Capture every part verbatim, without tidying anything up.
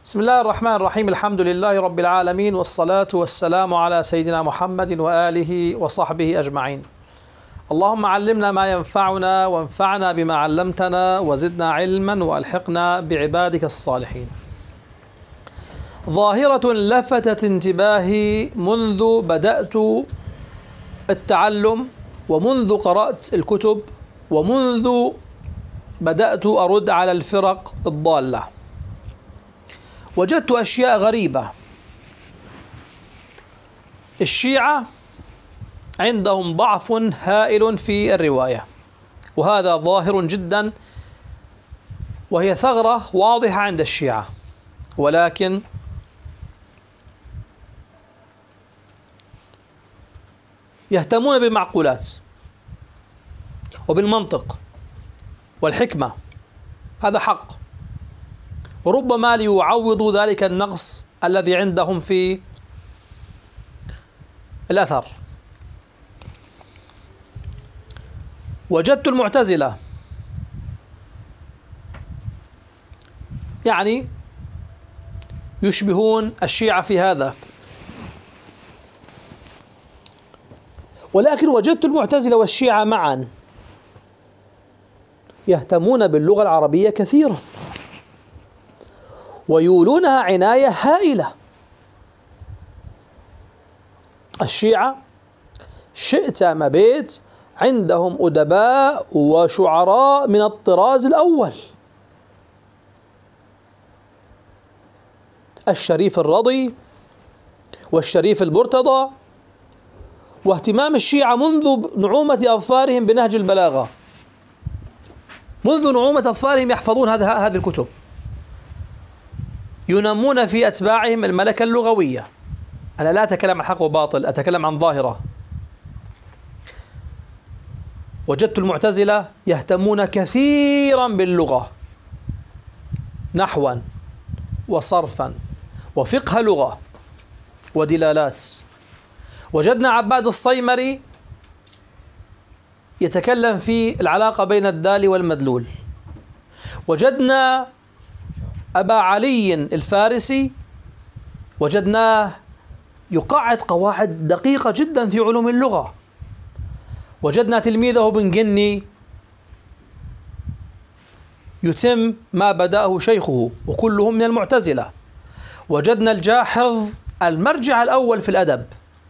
بسم الله الرحمن الرحيم. الحمد لله رب العالمين، والصلاة والسلام على سيدنا محمد وآله وصحبه أجمعين. اللهم علمنا ما ينفعنا وانفعنا بما علمتنا وزدنا علما وألحقنا بعبادك الصالحين. ظاهرة لفتت انتباهي منذ بدأت التعلم ومنذ قرأت الكتب ومنذ بدأت أرد على الفرق الضالة. وجدت أشياء غريبة. الشيعة عندهم ضعف هائل في الرواية، وهذا ظاهر جدا، وهي ثغرة واضحة عند الشيعة، ولكن يهتمون بالمعقولات وبالمنطق والحكمة. هذا حق، وربما ليعوضوا ذلك النقص الذي عندهم في الأثر. وجدت المعتزلة يعني يشبهون الشيعة في هذا، ولكن وجدت المعتزلة والشيعة معا يهتمون باللغة العربية كثيرا ويولونها عناية هائلة. الشيعة شئت ما بيت عندهم أدباء وشعراء من الطراز الأول. الشريف الرضي والشريف المرتضى، واهتمام الشيعة منذ نعومة أظفارهم بنهج البلاغة، منذ نعومة أظفارهم يحفظون هذه هذه الكتب، ينمون في أتباعهم الملكة اللغوية. أنا لا أتكلم عن حق وباطل، أتكلم عن ظاهرة. وجدت المعتزلة يهتمون كثيرا باللغة، نحوا وصرفا وفقه لغة ودلالات. وجدنا عباد الصيمري يتكلم في العلاقة بين الدال والمدلول. وجدنا أبا علي الفارسي وجدناه يقعد قواعد دقيقة جدا في علوم اللغة. وجدنا تلميذه بن جني يتم ما بدأه شيخه، وكلهم من المعتزلة. وجدنا الجاحظ المرجع الأول في الأدب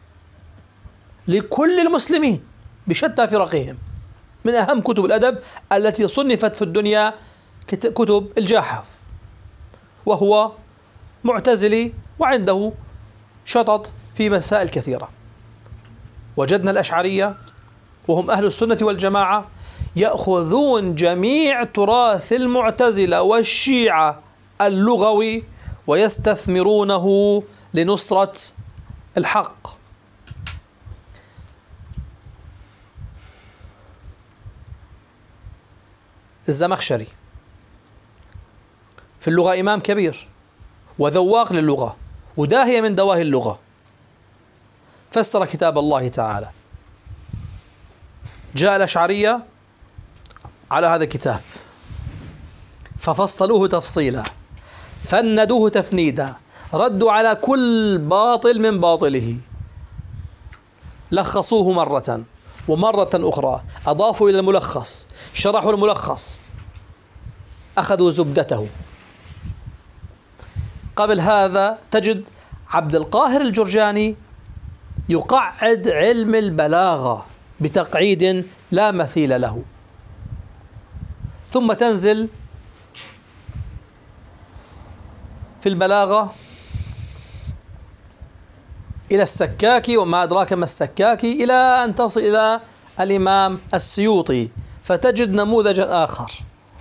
لكل المسلمين بشتى فرقهم، من أهم كتب الأدب التي صنفت في الدنيا كتب الجاحظ، وهو معتزلي وعنده شطط في مسائل كثيرة. وجدنا الأشعرية وهم أهل السنة والجماعة يأخذون جميع تراث المعتزلة والشيعة اللغوي ويستثمرونه لنصرة الحق. الزمخشري في اللغة إمام كبير وذواق للغة وداهية من دواهي اللغة، فسر كتاب الله تعالى. جاء الأشعرية على هذا الكتاب ففصلوه تفصيلا، فندوه تفنيدا، ردوا على كل باطل من باطله، لخصوه مرة ومرة أخرى، أضافوا إلى الملخص، شرحوا الملخص، أخذوا زبدته. قبل هذا تجد عبد القاهر الجرجاني يقعد علم البلاغة بتقعيد لا مثيل له، ثم تنزل في البلاغة إلى السكاكي وما أدراك ما السكاكي، إلى أن تصل إلى الإمام السيوطي، فتجد نموذجا آخر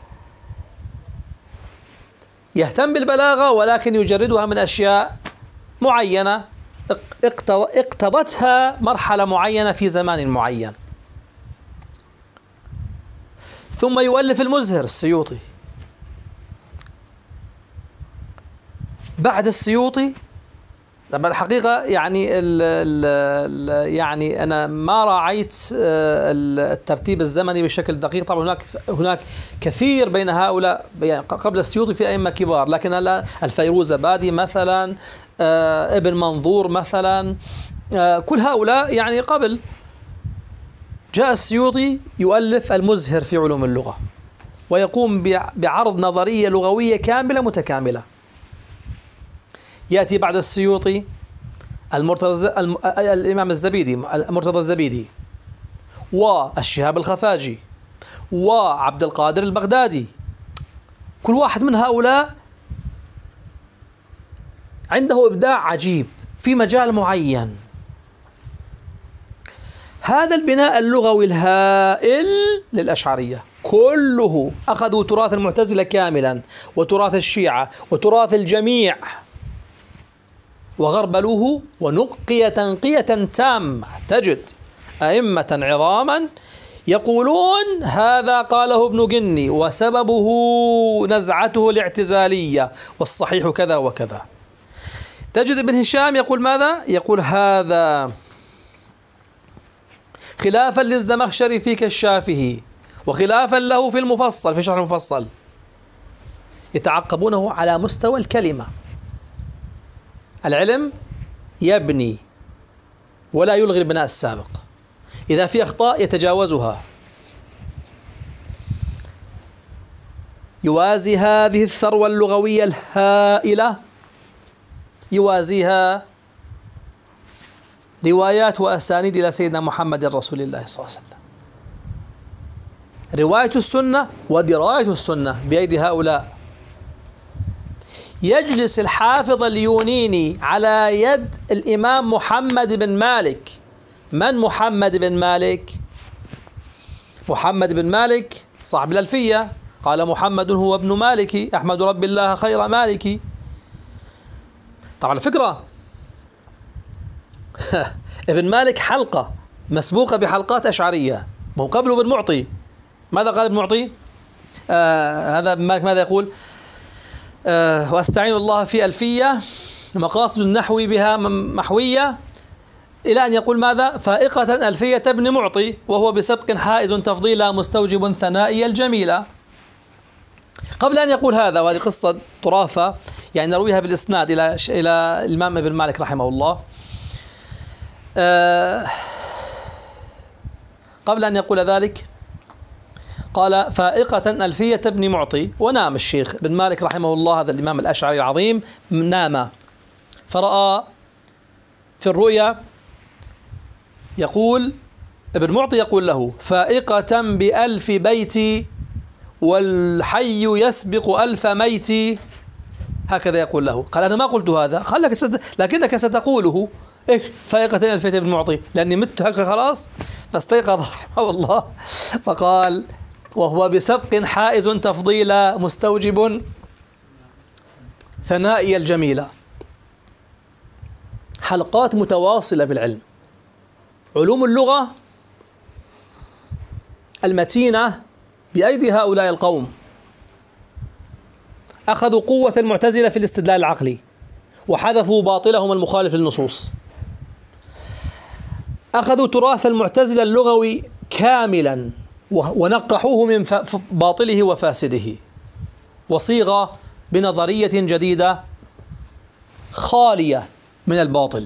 يهتم بالبلاغة ولكن يجردها من أشياء معينة اقتضتها مرحلة معينة في زمان معين. ثم يؤلف المزهر السيوطي. بعد السيوطي طبعا الحقيقة يعني ال ال يعني أنا ما راعيت الترتيب الزمني بشكل دقيق. طبعا هناك هناك كثير بين هؤلاء، يعني قبل السيوطي في أئمة كبار، لكن الفيروزابادي مثلا، ابن منظور مثلا، كل هؤلاء يعني قبل. جاء السيوطي يؤلف المزهر في علوم اللغة، ويقوم بعرض نظرية لغوية كاملة متكاملة. يأتي بعد السيوطي المرتضى الإمام الزبيدي، المرتضى الزبيدي، والشهاب الخفاجي، وعبد القادر البغدادي. كل واحد من هؤلاء عنده إبداع عجيب في مجال معين. هذا البناء اللغوي الهائل للأشعرية كله أخذوا تراث المعتزلة كاملا، وتراث الشيعة، وتراث الجميع، وغربلوه ونقي تنقية تامة. تجد أئمة عظاما يقولون هذا قاله ابن جني وسببه نزعته الاعتزالية والصحيح كذا وكذا. تجد ابن هشام يقول ماذا؟ يقول هذا خلافا للزمخشري في كشافه، وخلافا له في المفصل، في شرح المفصل. يتعقبونه على مستوى الكلمة. العلم يبني ولا يلغي البناء السابق، إذا في أخطاء يتجاوزها. يوازي هذه الثروة اللغوية الهائلة، يوازيها روايات وأسانيد إلى سيدنا محمد رسول الله صلى الله عليه وسلم. رواية السنة ودراية السنة بأيدي هؤلاء. يجلس الحافظ اليونيني على يد الإمام محمد بن مالك. من محمد بن مالك؟ محمد بن مالك صاحب الألفية، قال محمد هو ابن مالك أحمد رب الله خير مالك. طبعا الفكرة ابن مالك حلقة مسبوقة بحلقات أشعرية، مو قبله ابن معطي. ماذا قال ابن معطي؟ آه هذا ابن مالك ماذا يقول؟ آه واستعين الله في ألفية مقاصد النحو بها محوية، إلى أن يقول ماذا؟ فائقة ألفية ابن معطي وهو بسبق حائز تفضيلا مستوجب ثنائي الجميلة. قبل أن يقول هذا، وهذه قصة طرافة يعني نرويها بالإسناد إلى إلى الإمام ابن مالك رحمه الله. آه قبل أن يقول ذلك قال فائقة ألفية ابن معطي، ونام الشيخ ابن مالك رحمه الله هذا الإمام الأشعري العظيم، نام فرأى في الرؤيا، يقول ابن معطي يقول له فائقة بألف بيت والحي يسبق ألف ميت، هكذا يقول له. قال أنا ما قلت هذا، قال لك ست... لكنك ستقوله. إيش فائقة ألفية ابن معطي؟ لأني مت هكذا خلاص. فاستيقظ رحمه الله فقال وهو بسبق حائز تفضيلا مستوجب ثنائي الجميلة. حلقات متواصلة بالعلم. علوم اللغة المتينة بأيدي هؤلاء القوم. أخذوا قوة المعتزلة في الاستدلال العقلي، وحذفوا باطلهم المخالف للنصوص. أخذوا تراث المعتزلة اللغوي كاملا ونقحوه من باطله وفاسده، وصيغ بنظرية جديدة خالية من الباطل.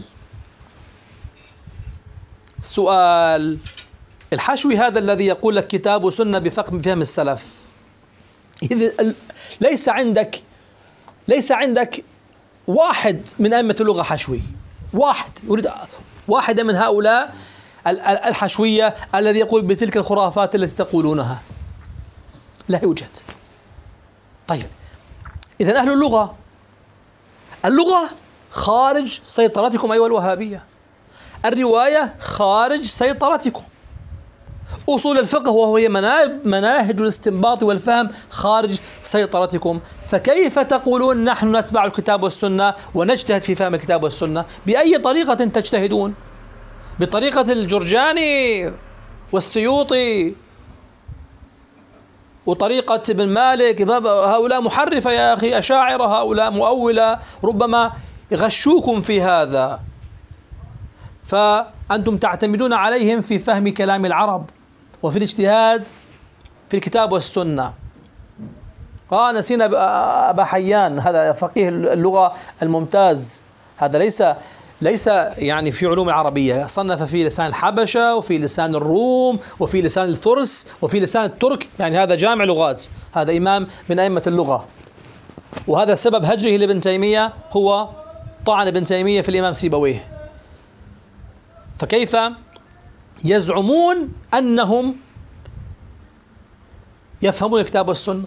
السؤال: الحشوي هذا الذي يقول لك كتاب وسنة بفهم فهم السلف، إذا ليس عندك ليس عندك واحد من أئمة اللغة حشوي، واحد أريد واحدة من هؤلاء الحشوية الذي يقول بتلك الخرافات التي تقولونها، لا يوجد. طيب إذن أهل اللغة، اللغة خارج سيطرتكم أيها الوهابية، الرواية خارج سيطرتكم، أصول الفقه وهي مناهج الاستنباط والفهم خارج سيطرتكم. فكيف تقولون نحن نتبع الكتاب والسنة ونجتهد في فهم الكتاب والسنة؟ بأي طريقة تجتهدون؟ بطريقة الجرجاني والسيوطي وطريقة ابن مالك؟ هؤلاء محرفة يا أخي، أشاعرة، هؤلاء مؤولة، ربما يغشوكم في هذا، فأنتم تعتمدون عليهم في فهم كلام العرب وفي الاجتهاد في الكتاب والسنة. آه نسينا أبا حيان، هذا فقيه اللغة الممتاز، هذا ليس ليس يعني في علوم العربية، صنف في لسان الحبشة وفي لسان الروم وفي لسان الفرس وفي لسان الترك، يعني هذا جامع لغات، هذا إمام من أئمة اللغة. وهذا سبب هجره لابن تيمية، هو طعن ابن تيمية في الإمام سيبويه. فكيف يزعمون أنهم يفهمون الكتاب والسنة؟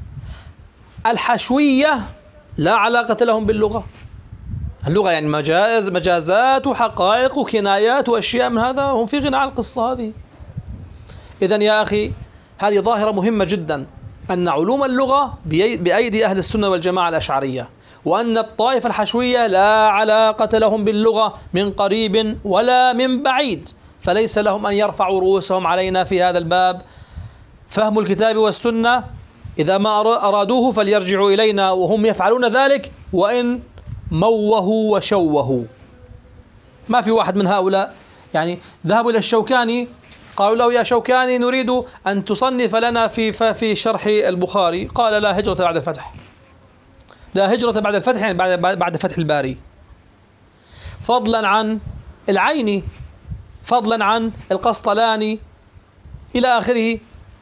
الحشوية لا علاقة لهم باللغة، اللغة يعني مجاز مجازات وحقائق وكنايات وأشياء من هذا، هم في غنى عن القصة هذه. إذن يا أخي هذه ظاهرة مهمة جدا، أن علوم اللغة بأيدي أهل السنة والجماعة الأشعرية، وأن الطائفة الحشوية لا علاقة لهم باللغة من قريب ولا من بعيد، فليس لهم أن يرفعوا رؤوسهم علينا في هذا الباب. فهم الكتاب والسنة إذا ما أرادوه فليرجعوا إلينا، وهم يفعلون ذلك وإن موهوا وشوهوا. ما في واحد من هؤلاء يعني ذهبوا إلى الشوكاني قالوا له يا شوكاني نريد أن تصنف لنا في في شرح البخاري، قال لا هجرة بعد الفتح، لا هجرة بعد الفتح يعني بعد بعد فتح الباري، فضلا عن العيني، فضلا عن القسطلاني إلى آخره.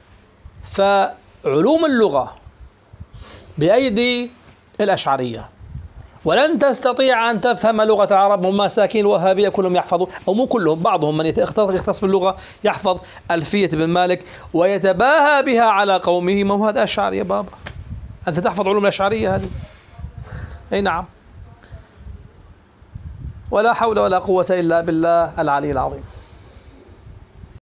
فعلوم اللغة بأيدي الأشعرية، ولن تستطيع أن تفهم لغة العرب. هم مساكين الوهابية كلهم يحفظوا، أو مو كلهم، بعضهم من يختص باللغة يحفظ ألفية بن مالك ويتباهى بها على قومه. ما هو هذا أشعري يا بابا؟ أنت تحفظ علوم الأشعرية هذه؟ أي نعم. ولا حول ولا قوة إلا بالله العلي العظيم.